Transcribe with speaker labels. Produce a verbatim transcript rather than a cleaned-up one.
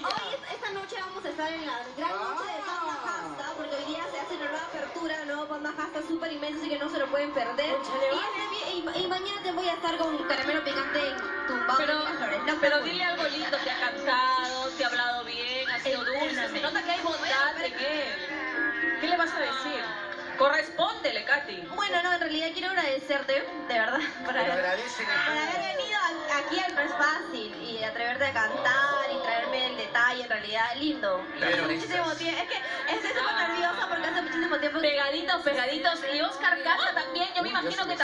Speaker 1: ella.
Speaker 2: Hoy, esta noche vamos a estar en la gran noche de Panda Hasta, porque hoy día se hace una nueva apertura, ¿no? Panda Hasta súper inmenso, así que no se lo pueden perder.
Speaker 1: Cónchale,
Speaker 2: Y,
Speaker 1: vale.
Speaker 2: este- y- y mañana te voy a estar con caramelo picante en tumbado
Speaker 3: Pero,
Speaker 2: en Miraflores. No,
Speaker 3: pero
Speaker 2: pues,
Speaker 3: dile algo lindo, te ha cantado, te ha hablado bien, ha sido dulce, se nota que hay bondad en él. ¿Qué le vas a decir? Correspóndele, Katy.
Speaker 2: Bueno, no, en realidad quiero agradecerte, de verdad, por
Speaker 1: Pero
Speaker 2: haber,
Speaker 1: agradece que
Speaker 2: por haber venido a- aquí al No es Fácil y atreverte a cantar y traerme el detalle, en realidad, lindo.
Speaker 1: Pero
Speaker 2: Hace muchísimo tiempo, es que estoy súper nerviosa porque hace muchísimo tiempo que...
Speaker 3: Pegaditos, pegaditos. Y Oscar Casa también, yo me imagino que